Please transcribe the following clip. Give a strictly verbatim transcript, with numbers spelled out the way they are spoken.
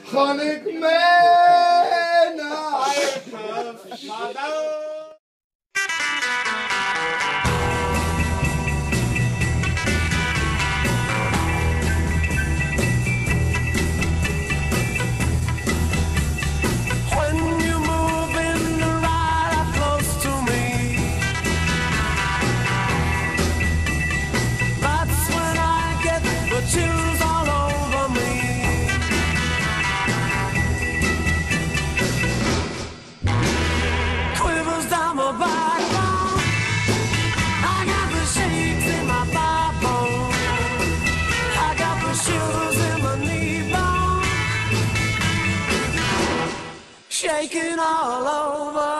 Gan ik mee naar eigen vader? Chills all over me. Quivers down my backbone. I got the shakes in my backbone. I got the shivers in my knee bone. Shaking all over.